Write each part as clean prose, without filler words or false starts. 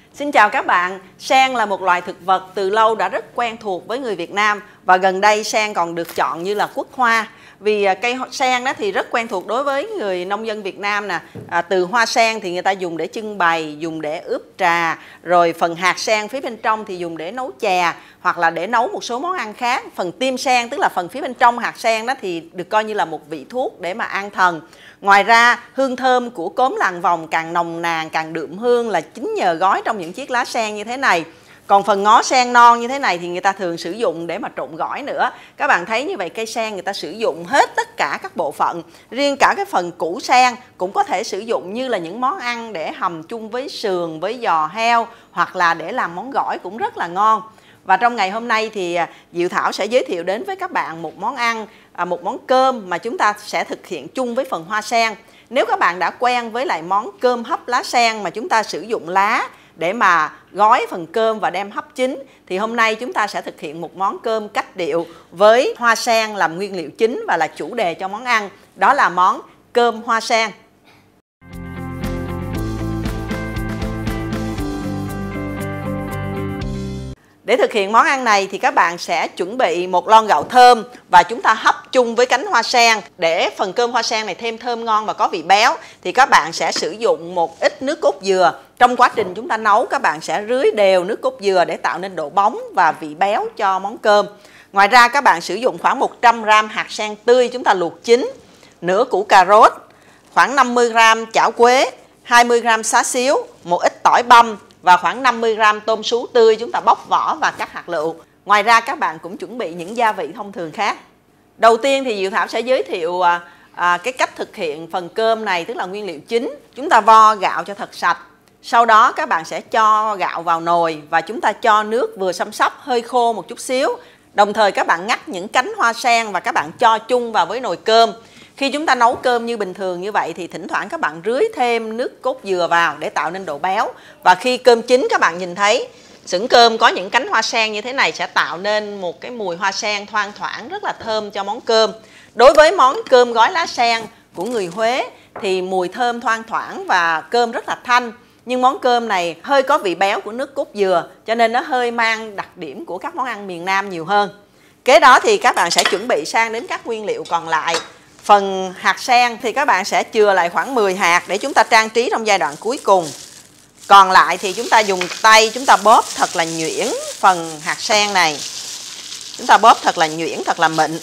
Xin chào các bạn, sen là một loài thực vật từ lâu đã rất quen thuộc với người Việt Nam và gần đây sen còn được chọn như là quốc hoa. Vì cây sen đó thì rất quen thuộc đối với người nông dân Việt Nam nè. Từ hoa sen thì người ta dùng để trưng bày, dùng để ướp trà, rồi phần hạt sen phía bên trong thì dùng để nấu chè hoặc là để nấu một số món ăn khác. Phần tim sen tức là phần phía bên trong hạt sen đó thì được coi như là một vị thuốc để mà an thần. Ngoài ra, hương thơm của cốm làng vòng càng nồng nàn, càng đượm hương là chính nhờ gói trong những chiếc lá sen như thế này. Còn phần ngó sen non như thế này thì người ta thường sử dụng để mà trộn gỏi nữa. Các bạn thấy như vậy, cây sen người ta sử dụng hết tất cả các bộ phận. Riêng cả cái phần củ sen cũng có thể sử dụng như là những món ăn để hầm chung với sườn, với giò heo hoặc là để làm món gỏi cũng rất là ngon. Và trong ngày hôm nay thì Diệu Thảo sẽ giới thiệu đến với các bạn một món ăn, một món cơm mà chúng ta sẽ thực hiện chung với phần hoa sen. Nếu các bạn đã quen với lại món cơm hấp lá sen mà chúng ta sử dụng lá để mà gói phần cơm và đem hấp chín, thì hôm nay chúng ta sẽ thực hiện một món cơm cách điệu với hoa sen làm nguyên liệu chính và là chủ đề cho món ăn. Đó là món cơm hoa sen. Để thực hiện món ăn này thì các bạn sẽ chuẩn bị một lon gạo thơm và chúng ta hấp chung với cánh hoa sen. Để phần cơm hoa sen này thêm thơm ngon và có vị béo thì các bạn sẽ sử dụng một ít nước cốt dừa. Trong quá trình chúng ta nấu, các bạn sẽ rưới đều nước cốt dừa để tạo nên độ bóng và vị béo cho món cơm. Ngoài ra các bạn sử dụng khoảng 100g hạt sen tươi chúng ta luộc chín, nửa củ cà rốt, khoảng 50g chảo quế, 20g xá xíu, một ít tỏi băm và khoảng 50g tôm sú tươi chúng ta bóc vỏ và cắt hạt lựu. Ngoài ra các bạn cũng chuẩn bị những gia vị thông thường khác. Đầu tiên thì Diệu Thảo sẽ giới thiệu cái cách thực hiện phần cơm này, tức là nguyên liệu chính. Chúng ta vo gạo cho thật sạch. Sau đó các bạn sẽ cho gạo vào nồi và chúng ta cho nước vừa xăm xắp, hơi khô một chút xíu. Đồng thời các bạn ngắt những cánh hoa sen và các bạn cho chung vào với nồi cơm. Khi chúng ta nấu cơm như bình thường như vậy thì thỉnh thoảng các bạn rưới thêm nước cốt dừa vào để tạo nên độ béo. Và khi cơm chín các bạn nhìn thấy sửng cơm có những cánh hoa sen như thế này sẽ tạo nên một cái mùi hoa sen thoang thoảng rất là thơm cho món cơm. Đối với món cơm gói lá sen của người Huế thì mùi thơm thoang thoảng và cơm rất là thanh. Nhưng món cơm này hơi có vị béo của nước cốt dừa cho nên nó hơi mang đặc điểm của các món ăn miền Nam nhiều hơn. Kế đó thì các bạn sẽ chuẩn bị sang đến các nguyên liệu còn lại. Phần hạt sen thì các bạn sẽ chừa lại khoảng 10 hạt để chúng ta trang trí trong giai đoạn cuối cùng. Còn lại thì chúng ta dùng tay chúng ta bóp thật là nhuyễn phần hạt sen này. Chúng ta bóp thật là nhuyễn, thật là mịn.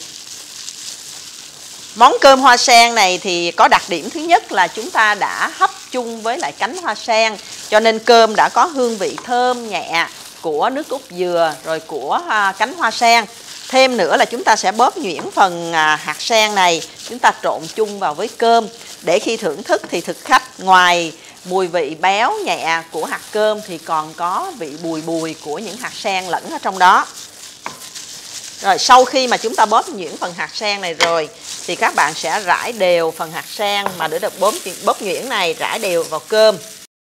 Món cơm hoa sen này thì có đặc điểm thứ nhất là chúng ta đã hấp chung với lại cánh hoa sen, cho nên cơm đã có hương vị thơm nhẹ của nước cốt dừa rồi của cánh hoa sen. Thêm nữa là chúng ta sẽ bóp nhuyễn phần hạt sen này, chúng ta trộn chung vào với cơm để khi thưởng thức thì thực khách ngoài mùi vị béo nhẹ của hạt cơm thì còn có vị bùi bùi của những hạt sen lẫn ở trong đó. Rồi sau khi mà chúng ta bóp nhuyễn phần hạt sen này rồi thì các bạn sẽ rải đều phần hạt sen mà đã được bóp nhuyễn này, rải đều vào cơm.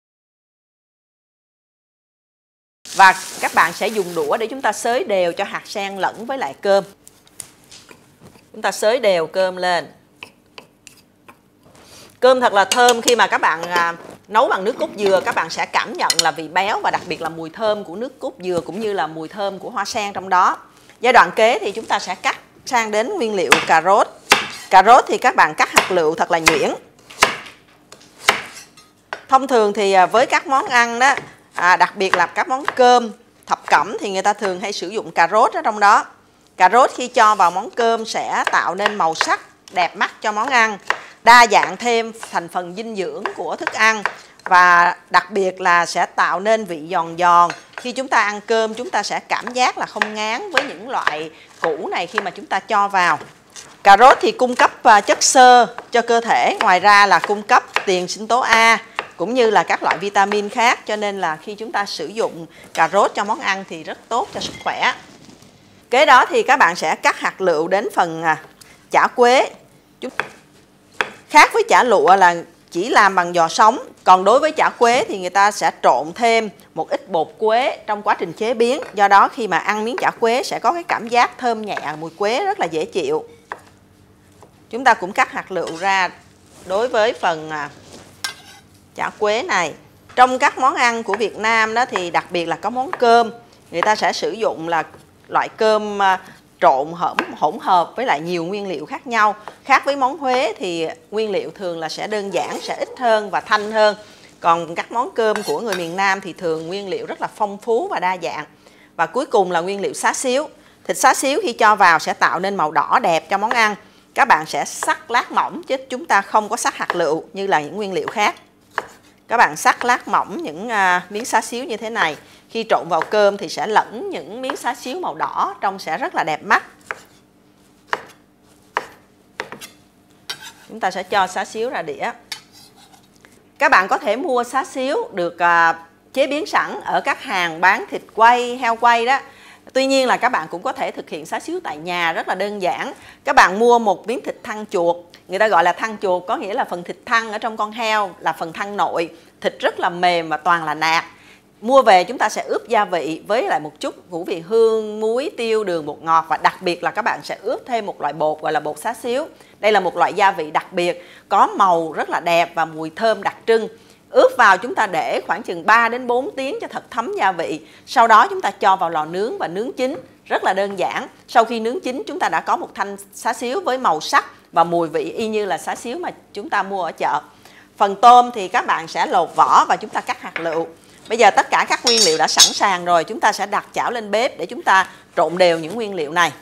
Và các bạn sẽ dùng đũa để chúng ta xới đều cho hạt sen lẫn với lại cơm. Chúng ta xới đều cơm lên. Cơm thật là thơm, khi mà các bạn nấu bằng nước cốt dừa các bạn sẽ cảm nhận là vị béo và đặc biệt là mùi thơm của nước cốt dừa cũng như là mùi thơm của hoa sen trong đó. Giai đoạn kế thì chúng ta sẽ cắt sang đến nguyên liệu cà rốt. Cà rốt thì các bạn cắt hạt lựu thật là nhuyễn. Thông thường thì với các món ăn đó, đặc biệt là các món cơm thập cẩm thì người ta thường hay sử dụng cà rốt ở trong đó. Cà rốt khi cho vào món cơm sẽ tạo nên màu sắc đẹp mắt cho món ăn, đa dạng thêm thành phần dinh dưỡng của thức ăn và đặc biệt là sẽ tạo nên vị giòn giòn. Khi chúng ta ăn cơm chúng ta sẽ cảm giác là không ngán với những loại củ này khi mà chúng ta cho vào. Cà rốt thì cung cấp chất xơ cho cơ thể, ngoài ra là cung cấp tiền sinh tố A cũng như là các loại vitamin khác, cho nên là khi chúng ta sử dụng cà rốt cho món ăn thì rất tốt cho sức khỏe. Kế đó thì các bạn sẽ cắt hạt lựu đến phần chả quế. Khác với chả lụa là chỉ làm bằng giò sống, còn đối với chả quế thì người ta sẽ trộn thêm một ít bột quế trong quá trình chế biến. Do đó khi mà ăn miếng chả quế sẽ có cái cảm giác thơm nhẹ, mùi quế rất là dễ chịu. Chúng ta cũng cắt hạt lựu ra đối với phần chả quế này. Trong các món ăn của Việt Nam đó thì đặc biệt là có món cơm, người ta sẽ sử dụng là loại cơm trộn hỗn hợp với lại nhiều nguyên liệu khác nhau. Khác với món Huế thì nguyên liệu thường là sẽ đơn giản, sẽ ít hơn và thanh hơn. Còn các món cơm của người miền Nam thì thường nguyên liệu rất là phong phú và đa dạng. Và cuối cùng là nguyên liệu xá xíu. Thịt xá xíu khi cho vào sẽ tạo nên màu đỏ đẹp cho món ăn. Các bạn sẽ xắt lát mỏng chứ chúng ta không có xắt hạt lựu như là những nguyên liệu khác. Các bạn xắt lát mỏng những miếng xá xíu như thế này. Khi trộn vào cơm thì sẽ lẫn những miếng xá xíu màu đỏ, trông sẽ rất là đẹp mắt. Chúng ta sẽ cho xá xíu ra đĩa. Các bạn có thể mua xá xíu được chế biến sẵn ở các hàng bán thịt quay, heo quay đó. Tuy nhiên là các bạn cũng có thể thực hiện xá xíu tại nhà rất là đơn giản. Các bạn mua một miếng thịt thăn chuột. Người ta gọi là thăn chuột có nghĩa là phần thịt thăn ở trong con heo là phần thăn nội. Thịt rất là mềm và toàn là nạc. Mua về chúng ta sẽ ướp gia vị với lại một chút ngũ vị hương, muối, tiêu, đường, bột ngọt. Và đặc biệt là các bạn sẽ ướp thêm một loại bột gọi là bột xá xíu. Đây là một loại gia vị đặc biệt, có màu rất là đẹp và mùi thơm đặc trưng. Ướp vào chúng ta để khoảng chừng 3 đến 4 tiếng cho thật thấm gia vị. Sau đó chúng ta cho vào lò nướng và nướng chín. Rất là đơn giản. Sau khi nướng chín chúng ta đã có một thanh xá xíu với màu sắc và mùi vị y như là xá xíu mà chúng ta mua ở chợ. Phần tôm thì các bạn sẽ lột vỏ và chúng ta cắt hạt lựu. Bây giờ tất cả các nguyên liệu đã sẵn sàng rồi, chúng ta sẽ đặt chảo lên bếp để chúng ta trộn đều những nguyên liệu này.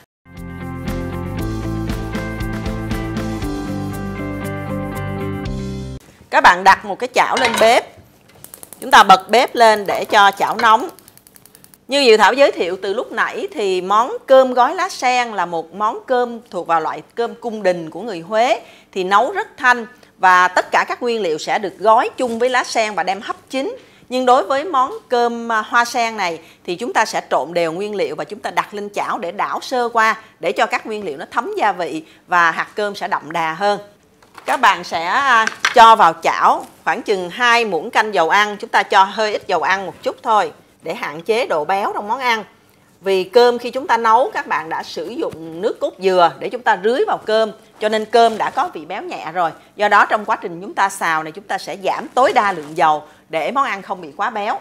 Các bạn đặt một cái chảo lên bếp. Chúng ta bật bếp lên để cho chảo nóng. Như Diệu Thảo giới thiệu từ lúc nãy thì món cơm gói lá sen là một món cơm thuộc vào loại cơm cung đình của người Huế. Thì nấu rất thanh và tất cả các nguyên liệu sẽ được gói chung với lá sen và đem hấp chín. Nhưng đối với món cơm hoa sen này thì chúng ta sẽ trộn đều nguyên liệu và chúng ta đặt lên chảo để đảo sơ qua để cho các nguyên liệu nó thấm gia vị và hạt cơm sẽ đậm đà hơn. Các bạn sẽ cho vào chảo khoảng chừng 2 muỗng canh dầu ăn. Chúng ta cho hơi ít dầu ăn một chút thôi để hạn chế độ béo trong món ăn. Vì cơm khi chúng ta nấu các bạn đã sử dụng nước cốt dừa để chúng ta rưới vào cơm, cho nên cơm đã có vị béo nhẹ rồi. Do đó trong quá trình chúng ta xào này chúng ta sẽ giảm tối đa lượng dầu để món ăn không bị quá béo.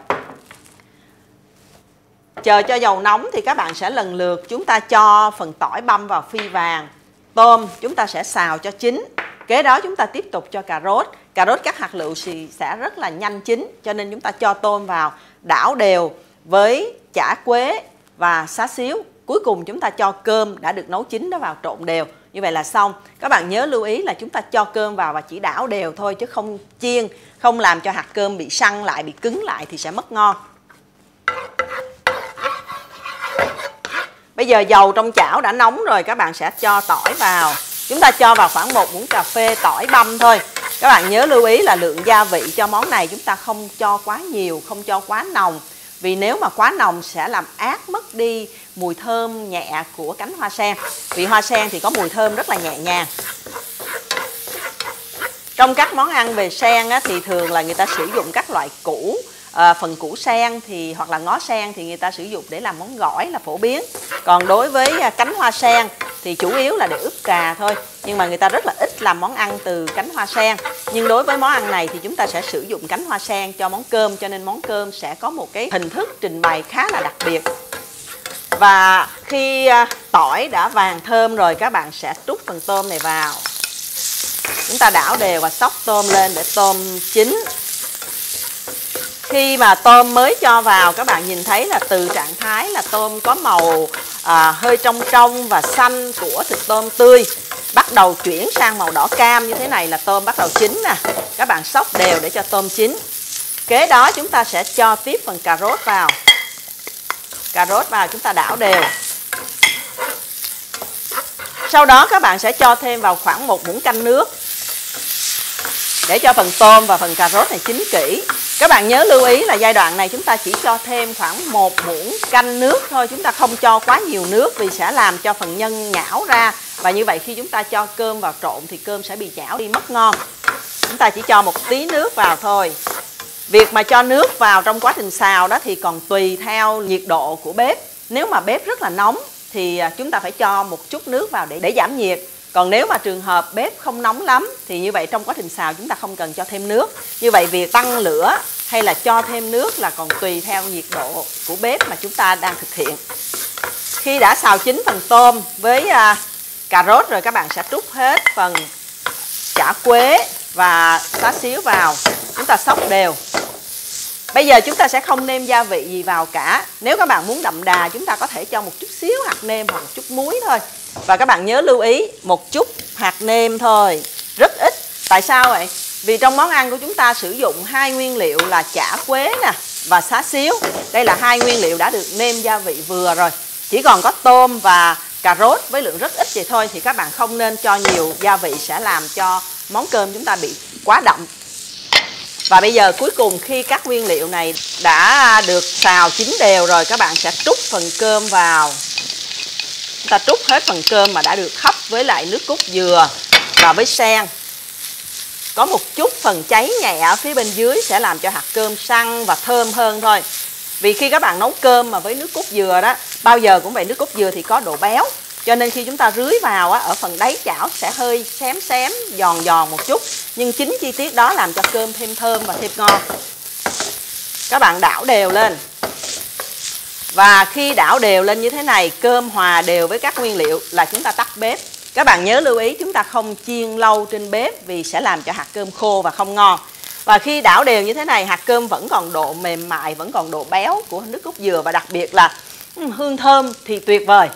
Chờ cho dầu nóng thì các bạn sẽ lần lượt chúng ta cho phần tỏi băm vào phi vàng. Tôm chúng ta sẽ xào cho chín. Kế đó chúng ta tiếp tục cho cà rốt. Cà rốt các hạt lựu sẽ rất là nhanh chín, cho nên chúng ta cho tôm vào, đảo đều với chả quế và xá xíu. Cuối cùng chúng ta cho cơm đã được nấu chín đó vào trộn đều. Như vậy là xong. Các bạn nhớ lưu ý là chúng ta cho cơm vào và chỉ đảo đều thôi chứ không chiên, không làm cho hạt cơm bị săn lại, bị cứng lại thì sẽ mất ngon. Bây giờ dầu trong chảo đã nóng rồi, các bạn sẽ cho tỏi vào. Chúng ta cho vào khoảng 1 muỗng cà phê tỏi băm thôi. Các bạn nhớ lưu ý là lượng gia vị cho món này chúng ta không cho quá nhiều, không cho quá nồng. Vì nếu mà quá nồng sẽ làm át mất đi mùi thơm nhẹ của cánh hoa sen. Vì hoa sen thì có mùi thơm rất là nhẹ nhàng. Trong các món ăn về sen thì thường là người ta sử dụng các loại củ. Phần củ sen thì hoặc là ngó sen thì người ta sử dụng để làm món gỏi là phổ biến. Còn đối với cánh hoa sen thì chủ yếu là để ướp cà thôi. Nhưng mà người ta rất là ít làm món ăn từ cánh hoa sen. Nhưng đối với món ăn này thì chúng ta sẽ sử dụng cánh hoa sen cho món cơm, cho nên món cơm sẽ có một cái hình thức trình bày khá là đặc biệt. Và khi tỏi đã vàng thơm rồi, các bạn sẽ trút phần tôm này vào. Chúng ta đảo đều và xóc tôm lên để tôm chín. Khi mà tôm mới cho vào, các bạn nhìn thấy là từ trạng thái là tôm có màu hơi trong trong và xanh của thịt tôm tươi, bắt đầu chuyển sang màu đỏ cam như thế này là tôm bắt đầu chín nè. Các bạn xóc đều để cho tôm chín. Kế đó chúng ta sẽ cho tiếp phần cà rốt vào. Cà rốt vào chúng ta đảo đều. Sau đó các bạn sẽ cho thêm vào khoảng 1 muỗng canh nước để cho phần tôm và phần cà rốt này chín kỹ. Các bạn nhớ lưu ý là giai đoạn này chúng ta chỉ cho thêm khoảng 1 muỗng canh nước thôi. Chúng ta không cho quá nhiều nước vì sẽ làm cho phần nhân nhão ra. Và như vậy khi chúng ta cho cơm vào trộn thì cơm sẽ bị nhão đi mất ngon. Chúng ta chỉ cho một tí nước vào thôi. Việc mà cho nước vào trong quá trình xào đó thì còn tùy theo nhiệt độ của bếp. Nếu mà bếp rất là nóng thì chúng ta phải cho một chút nước vào để giảm nhiệt. Còn nếu mà trường hợp bếp không nóng lắm thì như vậy trong quá trình xào chúng ta không cần cho thêm nước. Như vậy việc tăng lửa hay là cho thêm nước là còn tùy theo nhiệt độ của bếp mà chúng ta đang thực hiện. Khi đã xào chín phần tôm với cà rốt rồi, các bạn sẽ trút hết phần chả quế và xá xíu vào. Chúng ta xóc đều. Bây giờ chúng ta sẽ không nêm gia vị gì vào cả. Nếu các bạn muốn đậm đà, chúng ta có thể cho một chút xíu hạt nêm hoặc một chút muối thôi. Và các bạn nhớ lưu ý một chút hạt nêm thôi, rất ít. Tại sao vậy? Vì trong món ăn của chúng ta sử dụng hai nguyên liệu là chả quế nè và xá xíu. Đây là hai nguyên liệu đã được nêm gia vị vừa rồi. Chỉ còn có tôm và cà rốt với lượng rất ít vậy thôi, thì các bạn không nên cho nhiều gia vị, sẽ làm cho món cơm chúng ta bị quá đậm. Và bây giờ cuối cùng, khi các nguyên liệu này đã được xào chín đều rồi, các bạn sẽ trút phần cơm vào. Chúng ta trút hết phần cơm mà đã được hấp với lại nước cốt dừa và với sen. Có một chút phần cháy nhẹ ở phía bên dưới sẽ làm cho hạt cơm săn và thơm hơn thôi. Vì khi các bạn nấu cơm mà với nước cốt dừa đó, bao giờ cũng vậy, nước cốt dừa thì có độ béo. Cho nên khi chúng ta rưới vào ở phần đáy chảo sẽ hơi xém xém, giòn giòn một chút. Nhưng chính chi tiết đó làm cho cơm thêm thơm và thêm ngon. Các bạn đảo đều lên. Và khi đảo đều lên như thế này, cơm hòa đều với các nguyên liệu là chúng ta tắt bếp. Các bạn nhớ lưu ý chúng ta không chiên lâu trên bếp vì sẽ làm cho hạt cơm khô và không ngon. Và khi đảo đều như thế này, hạt cơm vẫn còn độ mềm mại, vẫn còn độ béo của nước cốt dừa và đặc biệt là hương thơm thì tuyệt vời.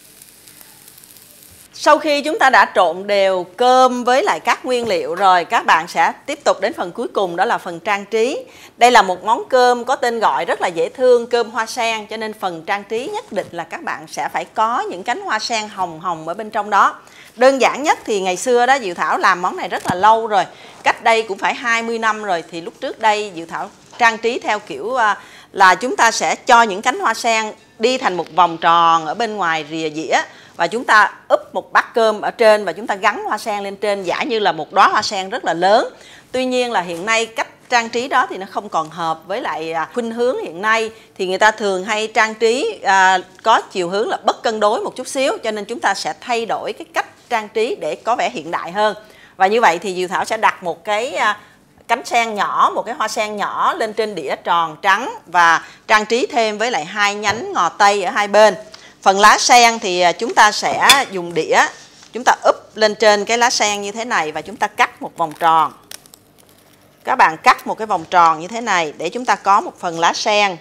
Sau khi chúng ta đã trộn đều cơm với lại các nguyên liệu rồi, các bạn sẽ tiếp tục đến phần cuối cùng, đó là phần trang trí. Đây là một món cơm có tên gọi rất là dễ thương, cơm hoa sen, cho nên phần trang trí nhất định là các bạn sẽ phải có những cánh hoa sen hồng hồng ở bên trong đó. Đơn giản nhất thì ngày xưa đó Diệu Thảo làm món này rất là lâu rồi, cách đây cũng phải 20 năm rồi. Thì lúc trước đây Diệu Thảo trang trí theo kiểu là chúng ta sẽ cho những cánh hoa sen đi thành một vòng tròn ở bên ngoài rìa dĩa, và chúng ta úp một bát cơm ở trên và chúng ta gắn hoa sen lên trên, giả như là một đóa hoa sen rất là lớn. Tuy nhiên là hiện nay cách trang trí đó thì nó không còn hợp với lại khuynh hướng hiện nay, thì người ta thường hay trang trí có chiều hướng là bất cân đối một chút xíu, cho nên chúng ta sẽ thay đổi cái cách trang trí để có vẻ hiện đại hơn. Và như vậy thì Diệu Thảo sẽ đặt một cái cánh sen nhỏ, một cái hoa sen nhỏ lên trên đĩa tròn trắng và trang trí thêm với lại hai nhánh ngò tây ở hai bên. Phần lá sen thì chúng ta sẽ dùng đĩa, chúng ta úp lên trên cái lá sen như thế này và chúng ta cắt một vòng tròn. Các bạn cắt một cái vòng tròn như thế này để chúng ta có một phần lá sen.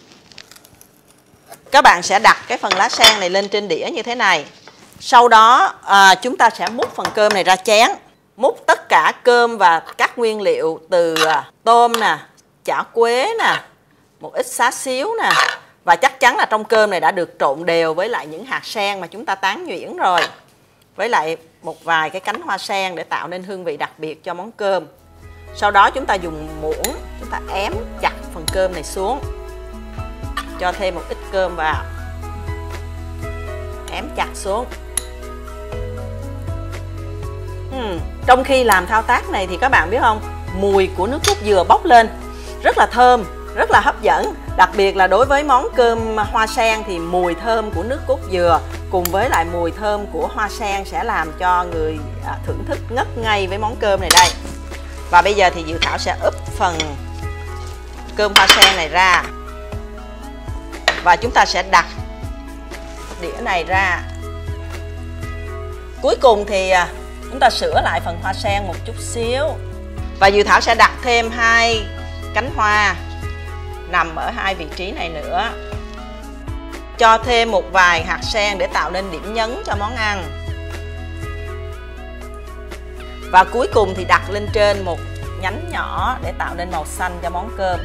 Các bạn sẽ đặt cái phần lá sen này lên trên đĩa như thế này. Sau đó chúng ta sẽ múc phần cơm này ra chén. Múc tất cả cơm và các nguyên liệu từ tôm nè, chả quế nè, một ít xá xíu nè. Và chắc chắn là trong cơm này đã được trộn đều với lại những hạt sen mà chúng ta tán nhuyễn rồi. Với lại một vài cái cánh hoa sen để tạo nên hương vị đặc biệt cho món cơm. Sau đó chúng ta dùng muỗng, chúng ta ém chặt phần cơm này xuống. Cho thêm một ít cơm vào. Ém chặt xuống. Trong khi làm thao tác này thì các bạn biết không, mùi của nước cốt dừa bốc lên rất là thơm, rất là hấp dẫn. Đặc biệt là đối với món cơm hoa sen thì mùi thơm của nước cốt dừa cùng với lại mùi thơm của hoa sen sẽ làm cho người thưởng thức ngất ngây với món cơm này đây. Và bây giờ thì Diệu Thảo sẽ úp phần cơm hoa sen này ra. Và chúng ta sẽ đặt đĩa này ra. Cuối cùng thì chúng ta sửa lại phần hoa sen một chút xíu. Và Diệu Thảo sẽ đặt thêm hai cánh hoa nằm ở hai vị trí này nữa. Cho thêm một vài hạt sen để tạo nên điểm nhấn cho món ăn. Và cuối cùng thì đặt lên trên một nhánh nhỏ để tạo nên màu xanh cho món cơm.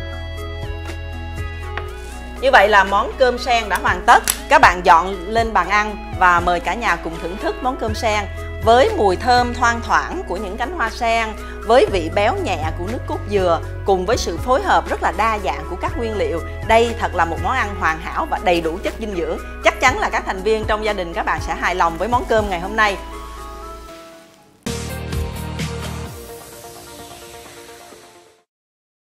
Như vậy là món cơm sen đã hoàn tất. Các bạn dọn lên bàn ăn và mời cả nhà cùng thưởng thức món cơm sen với mùi thơm thoang thoảng của những cánh hoa sen, với vị béo nhẹ của nước cốt dừa, cùng với sự phối hợp rất là đa dạng của các nguyên liệu. Đây thật là một món ăn hoàn hảo và đầy đủ chất dinh dưỡng. Chắc chắn là các thành viên trong gia đình các bạn sẽ hài lòng với món cơm ngày hôm nay.